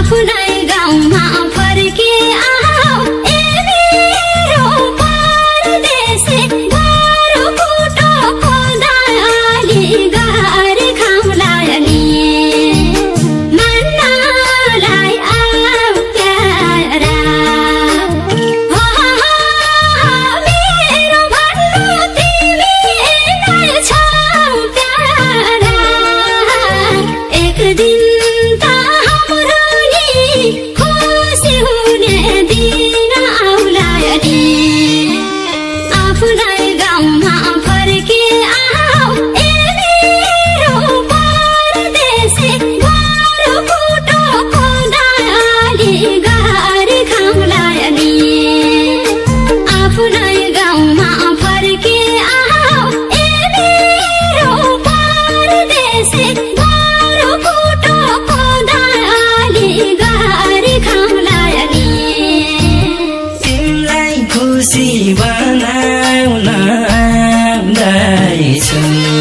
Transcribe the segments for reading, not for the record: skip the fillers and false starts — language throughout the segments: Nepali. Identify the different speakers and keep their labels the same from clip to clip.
Speaker 1: आफ्नै गाउँमा फर्के आऊ ए मेरो परदेशी गाह्रो कुटो खोदाली गाह्री खाउँलाई नि मान्नलाई आऊ प्यारा मेरो भन्नु तिमीलाई छौ प्यारा एक दिन त हाम्रो नि खुसी हुने दिन आउला नि आफ्नै गाउँमा फर्के आऊ ए मेरो परदेशी गाह्रो कुटो खोदाली गाह्री खाउँला नि आफ्नै गाउँमा फर्के आऊ ए मेरो परदेशी गाह्रो कुटो खोदाली गाह्री खाउँला नि
Speaker 2: तिमीलाई खुसी बनाउन आउँदैछु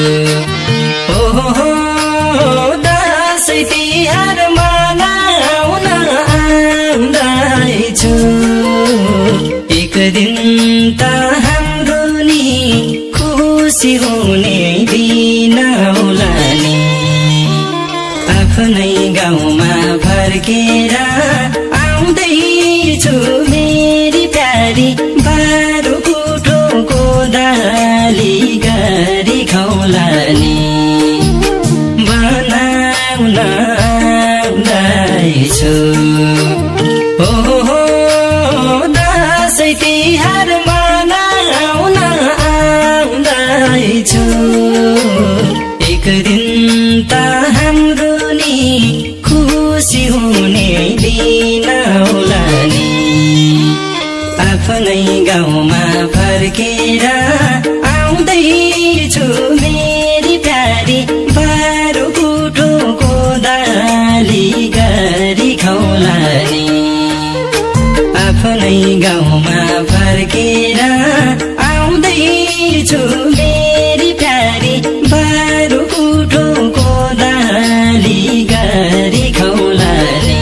Speaker 2: ओहो दसैँ तिहार मनाउन आउँदैछु एक दिन त हाम्रो नि खुसी हुने दिन आउला नि आफ्नै गाउँमा फर्केर आउँदैछु मेरी प्यारी बारो कुटो कोदाली गाह्री खाउँला नि बनाउन आउँदैछु ओहो दसैँ तिहार मनाउन आउँदैछु एक दिन त हाम्रो नि खुसी हुने दिन आउला नि आफ्नै गाउँमा फर्केर आउँदैछु मेरी प्यारी बारो कुटो कोदाली गाह्री खाउँला नि आफ्नै गाउँमा फर्केर आउँदैछु मेरी प्यारी बारो कुटो कोदाली गाह्री खाउँला नि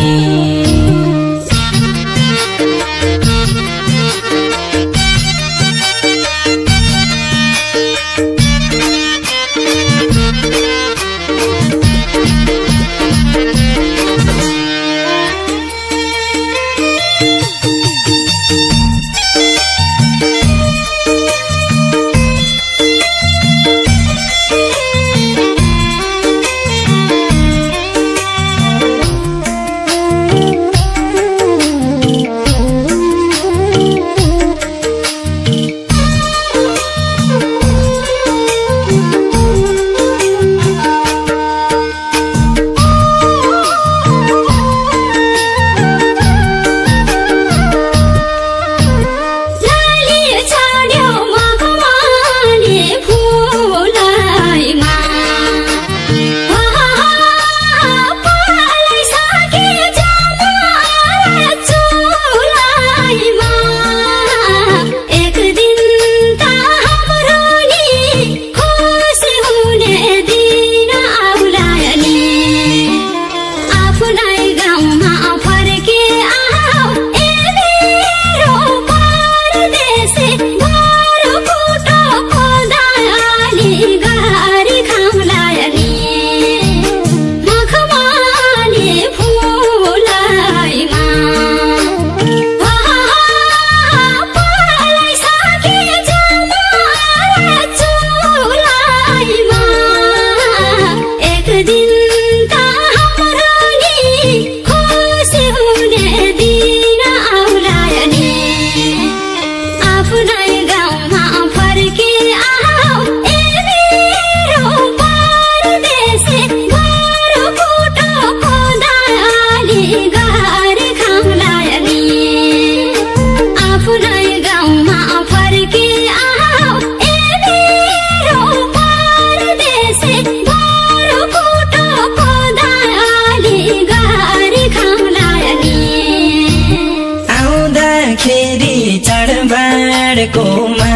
Speaker 2: चाडबाडकोमा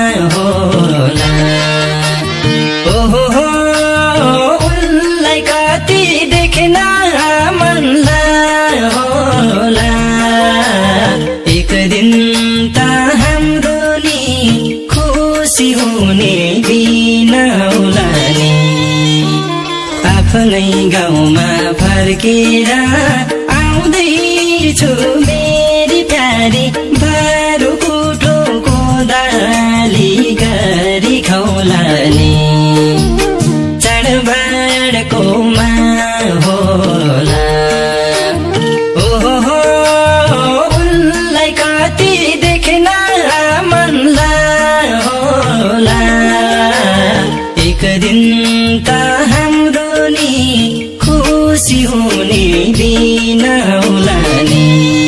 Speaker 2: होला ओहो उनलाई कति देख्न मन लाग्यो गाउँमा फर्केर आउँदैछु मेरी प्यारी बारुकुटो कोदाली गरी खौला नि चाडबाडको होला ओहो उनलाई कति देख्न मन होला एक दिन त हाम्रो नि खुसी हुने दिन होला नि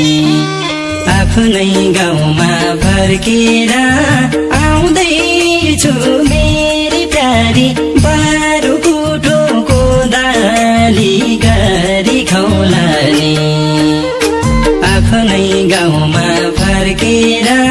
Speaker 2: आफ्नै गाउँमा फर्केर आउँदैछु मेरी प्यारी बारुकुटो कोदाली गरी खौला नि आफ्नै गाउँमा फर्केर